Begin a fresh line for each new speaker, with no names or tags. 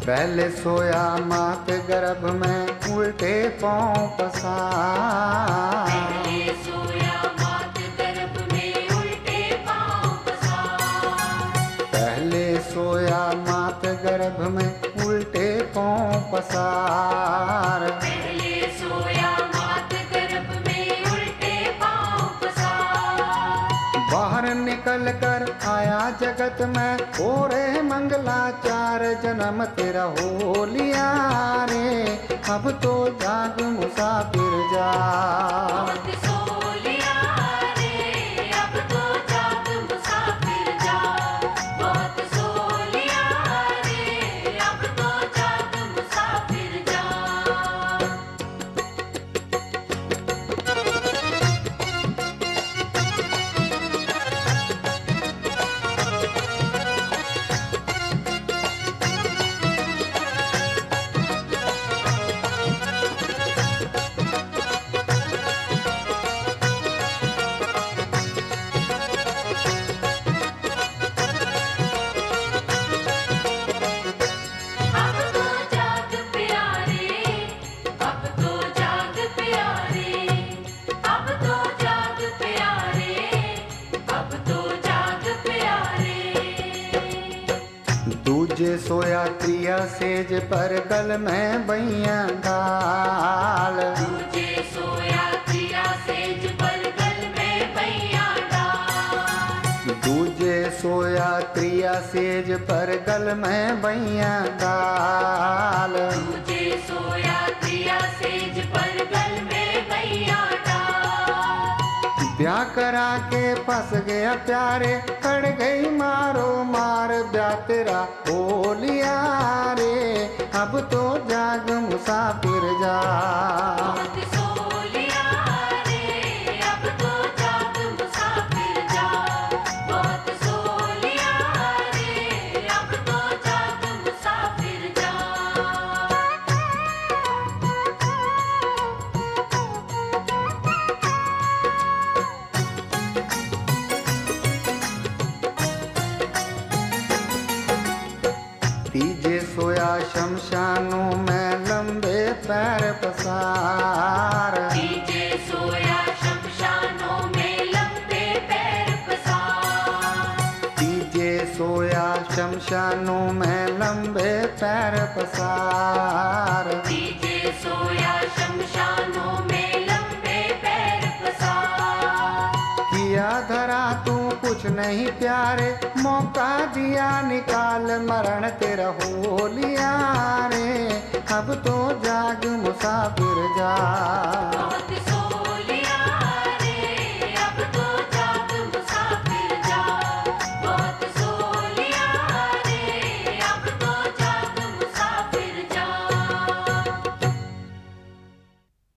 पहले सोया मात गर्भ में उल्टे पांव पसार।
पहले सोया मात गर्भ में उल्टे पांव पसार।
पहले सोया मात गर्भ में उल्टे पांव पसार।
पहले सोया मात गर्भ में उल्टे पांव पसार।
बाहर निकल कर आया जगत में ओरे मंगलाचार। जन्म तेरा हो लिया रे, अब तो जाग मुसाफिर जा।
बहुत सो लिया रे, अब तो जाग मुसाफिर जा। बहुत सो लिया रे, अब तो जाग मुसाफिर जा। अब तो जाग प्यारे, अब तो जाग प्यारे, अब तो जाग प्यारे, अब तो जाग प्यारे।
दूजे सोया त्रिया सेज पर गल में बैया डाल।
दूजे सोया त्रिया सेज पर गल में बैया डाल।
दूजे सोया त्रिया सेज पर गल में बैया डाल।
दूजे सोया त्रिया सेज पर गल में बैया डाल।
ब्याह करा के फंस गया प्यारे, पड़ गई मारो मार। ब्याह तेरा हो लिया रे, अब तो जाग मुसाफिर जा।
बहुत सो लिया रे, अब तो जाग मुसाफिर जा। बहुत सो लिया रे, अब तो जाग मुसाफिर जा।
तीजे सोया शमशानों में लंबे पैर पसार।
तीजे सोया शमशानों में लंबे पैर पसार।
तीजे सोया शमशानों में लंबे पैर पसार।
तीजे सोया शमशानों में लंबे पैर पसार।
किया धरा तू कुछ नहीं प्यारे, मौका दिया निकाल। मरण तेरा हो लिया रे, अब तो जाग मुसाफिर जा।
बहुत सो